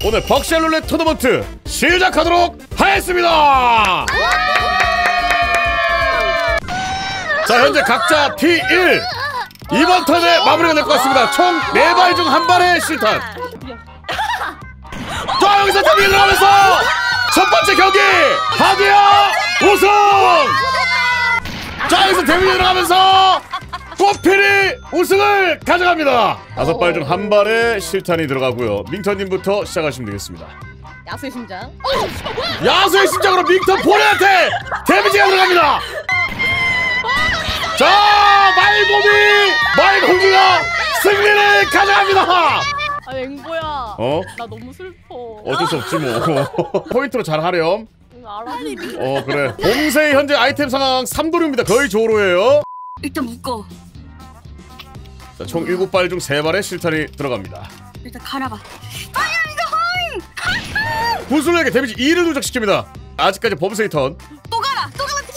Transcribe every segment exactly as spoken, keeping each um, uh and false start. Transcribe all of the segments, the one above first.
오늘 벅샷 룰렛 토너먼트 시작하도록 하겠습니다. 자, 현재 각자 피 일. 이번 턴에 마무리가 될 것 같습니다. 총 네 발 중 한 발의 실탄. 자, 여기서 데뷔 들어가면서 첫 번째 경기 하디야 우승. 자, 여기서 데뷔 들어가면서 꽃필이 우승을 가져갑니다. 다섯 발 중 한 발의 실탄이 들어가고요. 밍턴님부터 시작하시면 되겠습니다. 야수의 심장. 야수의 심장으로 밍턴 보레한테 데미지가 들어갑니다. 자, 말고기 말고기가 승리를 가져갑니다. 아, 앵보야. 어? 나 너무 슬퍼. 어쩔 수 없지 뭐. 포인트로 잘 하렴. 응, 알아. 어, 그래. 봄새의 현재 아이템 상황 삼 도류입니다. 거의 조로예요. 일단 묶어. 자, 총 일곱 발 중 세 발의 실탄이 들어갑니다. 일단 갈아봐. 구슬에게 데미지 이를 누적시킵니다. 아직까지 봄새의 턴. 또 가라. 또 가라.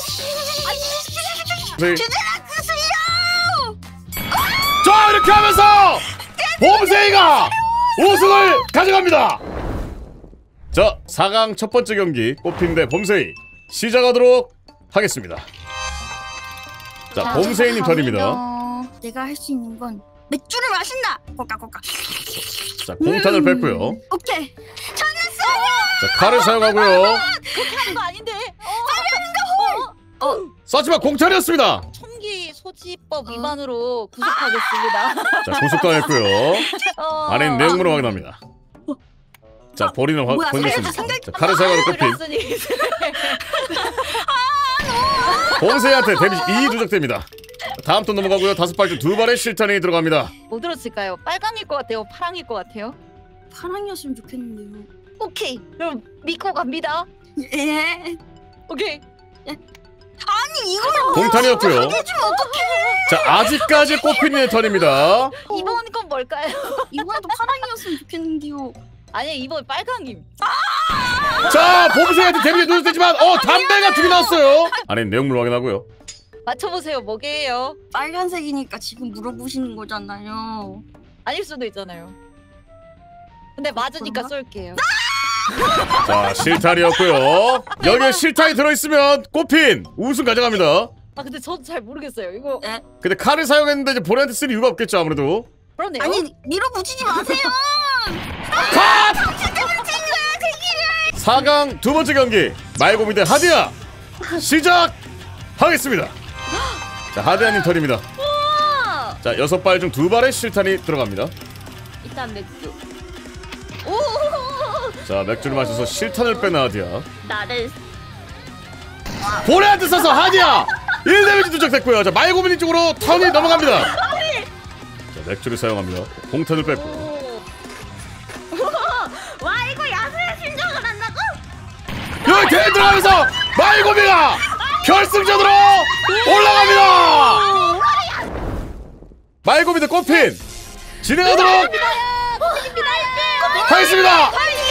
네. 주제라 구슬이요. 자, 이렇게 하면서 봄새이가 우승을 가져갑니다. 자, 사 강 첫 번째 경기 꽃핀 대 봄새이 시작하도록 하겠습니다. 자, 봄새이님 턴입니다. 내가 할 수 있는 건 맥주를 마신다. 꼬까꼬까. 자, 공탄을 음. 뺐고요. 오케이. 찾았어. 자, 칼을 사용하고요. 그렇게 하는 거 아닌데. 어. 어. 쐈지만 공탄이었습니다. 총기 소지법 위반으로 구속하겠습니다. 자, 구속당했고요. 어. 안에 있는 내용물을 확인합니다. 자, 본인은 뭐야, 확인했습니다. 생각- 자, 칼을 사용하는 꽃핀. 그랬으니. 봄새이한테 데미지 이 누적됩니다. 다음 턴 넘어가고요. 다섯 발 중 두 발의 실탄이 들어갑니다. 뭐 들었을까요? 빨강일 것 같아요? 파랑일 것 같아요? 파랑이었으면 좋겠는데요. 오케이. 그럼 믿고 갑니다. 예. 오케이. 아니 이거는 공탄이었고요. 해주면 어떡해. 자, 아직까지 꽃핀의 턴입니다. 이번 건 뭘까요? 이번에도 파랑이었으면 좋겠는데요. 아니, 이번 빨강임. 자, 봄새이한테 데미지 누적되지만 어, 담배가 두 개 나왔어요. 안에 내용물 확인하고요. 맞춰보세요. 뭐게요? 빨간색이니까 지금 물어보시는 거잖아요. 아닐 수도 있잖아요. 근데 맞으니까 그런가? 쏠게요. 자, 실탄이었고요. 여기에 실탄이 들어있으면 꽃핀 우승 가져갑니다. 아, 근데 저도 잘 모르겠어요. 이거. 근데 칼을 사용했는데 이제 본인한테 쓸 이유가 없겠죠, 아무래도. 그러네요. 아니 밀어붙이지 마세요. 컷! 사 강 두 번째 경기 말고미 대 하디야 시작하겠습니다. 자, 하디야님 턴입니다. 우와! 자, 여섯 발 중 두 발의 실탄이 들어갑니다. 일단 맥주. 오! 자, 맥주를 마셔서 실탄을 빼는 하디야. 나를. 볼에한테 쏴서 하디야 일 데미지 누적됐고요. 자, 말고미님 쪽으로 턴이 넘어갑니다. 자, 맥주를 사용합니다. 공탄을 뺐고. 와, 이거 야수의 심장을 한다고? 여기 대회 들어가면서 말고미가 결승전으로 올라갑니다. 말고미 대 꽃핀 진행하도록 하겠습니다.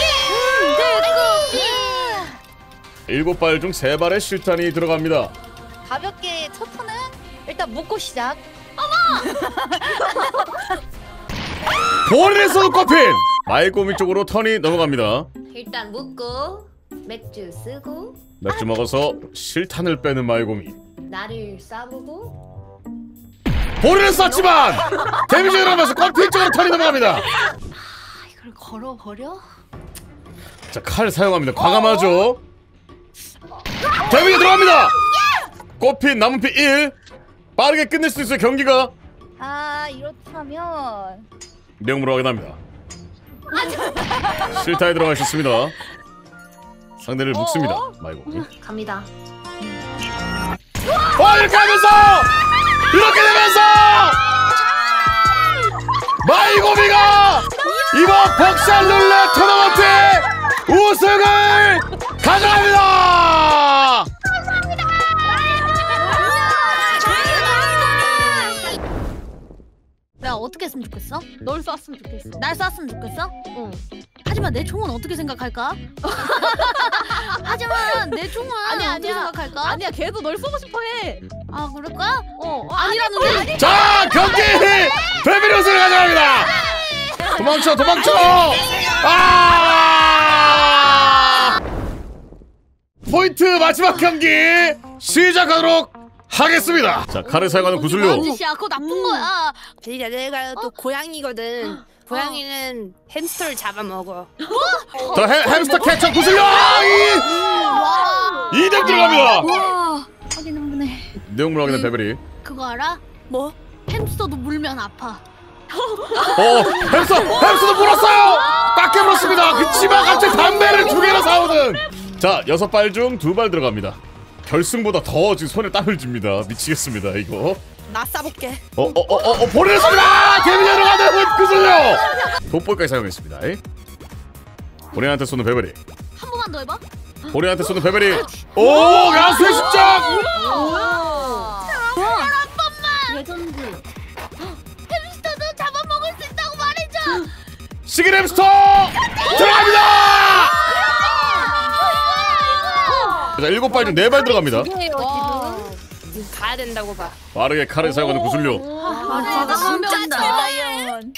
일곱 발 중 세 발의 실탄이 들어갑니다. 가볍게 첫 턴은 일단 묶고 시작. 볼에 쏘는 꽃핀 말고미 쪽으로 턴이 넘어갑니다. 일단 묶고 맥주 쓰고 맥주 먹어서 실탄을 빼는 말고미. 나를 쏴보고 볼을 쐈지만 데미지 들어가면서 꽃핀 쪽으로 턴이 넘어갑니다. 이걸 걸어버려? 자, 칼 사용합니다. 과감하죠. 데미지 들어갑니다. 꽃핀 남은 피 일. 빠르게 끝낼 수 있어요, 경기가. 아, 이렇다면 내용물을 확인합니다. 실타에 들어가 있었습니다. 상대를 묶습니다. 말고. 갑니다. 와, 이렇게 하면서 이렇게 되면서 마이고미가 이번 벅샷 룰렛 토너먼트의 우승을 가져갑니다. 내가 어떻게 했으면 좋겠어? 널 쐈으면 좋겠어. 날 쐈으면 좋겠어? 응. 하지만 내 총은 어떻게 생각할까? 하지만 내 총은 아니야, 어떻게 아니야. 생각할까? 아니야, 걔도 널 쏘고 싶어해. 아, 그럴까? 어, 어 아니라는데? 자, 경기 패밀리 우승을 가져갑니다. 도망쳐, 도망쳐. 아! 포인트 마지막 경기 시작하도록 하겠습니다. 자, 칼을 사용하는 구슬료. 짓이야 그거 나쁜 거야. 제리야 내가 또 고양이거든. 고양이는 햄스터를 잡아먹어. 자, 해, 햄스터 캐쳐 구슬료. 이 등 들어갑니다. 와. 확인 한 번에. 내용물 확인해 베베리. 그거 알아? 뭐? 햄스터도 물면 아파. 어, 햄스터, 햄스터 물었어요. 딱 깨물었습니다. 그치만 갑자기 담배를 두 개나 사오는. 자, 여섯 발 중 두 발 들어갑니다. 결승보다 더 지금 손에 땀을 줍니다. 미치겠습니다 이거. 나 싸볼게. 어, 어, 어, 어, 어 보내줬습니다. 데미지 들어가는 구슬료. 돋보기까지 사용했습니다. 본인한테 쏘는 베베리. 한 번만 더 해봐. 본인한테 쏘는 베베리. 오, 야수의 십장. 레전드. 햄스터도 잡아먹을 수 있다고 말해줘. 시계 햄스터 들어갑니다. 자, 일곱 발 중 네 발 들어갑니다. 지금 가야 된다고 봐. 빠르게 칼을 사용하는 구슬료. 아, 진짜 과연.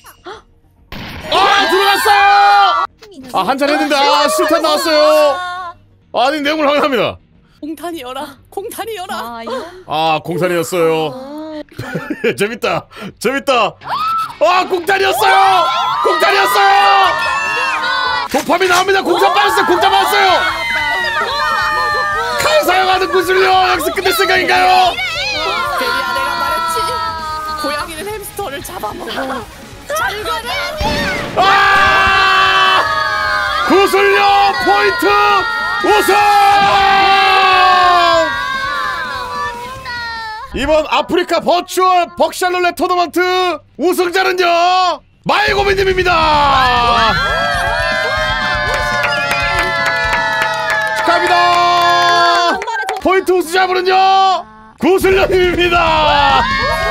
아, 들어갔어요. 아, 한잔 했는데 아, 실탄 나왔어요. 아니, 내용을 확인합니다. 공탄이 열어. 공탄이 열어. 아 이거. 아, 공탄이었어요. 재밌다. 재밌다. 아, 공탄이었어요. 공탄이었어요. 도파민 나옵니다. 공탄 빠졌어요. 공탄 빠졌어요. 칼 사용하는 구슬료. 여기서 끝낼 생각인가요? 제리야 내가 말했지. 고양이는 햄스터를 잡아먹어. 잘 가라. 아! 구슬료 포인트 우승! 이번 아프리카 버추얼 벅샬롤렛 토너먼트 우승자는요 마이고민님입니다. 축하합니다. 포인트 우승자분은요 구슬료님입니다.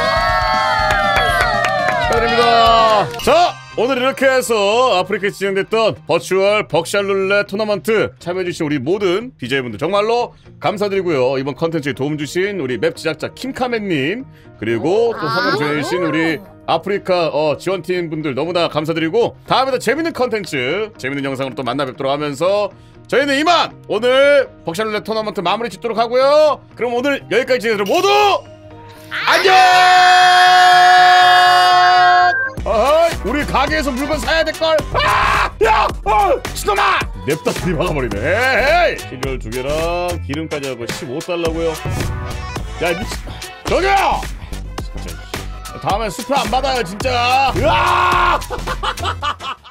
축하드립니다. 자, 오늘 이렇게 해서 아프리카에 진행됐던 버추얼 벅샬룰렛 토너먼트 참여해주신 우리 모든 디제이분들 정말로 감사드리고요. 이번 컨텐츠에 도움 주신 우리 맵 제작자 킴카맨님, 그리고 또 상담 조해주신 우리 아프리카 어, 지원팀 분들 너무나 감사드리고, 다음에도 재밌는 컨텐츠, 재밌는 영상으로 또 만나 뵙도록 하면서 저희는 이만 오늘 벅샬룰렛 토너먼트 마무리 짓도록 하고요. 그럼 오늘 여기까지 진행해서 모두 안녕! 어허이, 우리 가게에서 물건 사야 될걸. 아! 야! 어! 신놈아! 냅다 들이박아버리네. 에이! 시리얼 두 개랑 기름까지 하고 십오 달러고요. 야, 미친. 저기요! 진짜. 다음엔 수표 안 받아요, 진짜. 으아!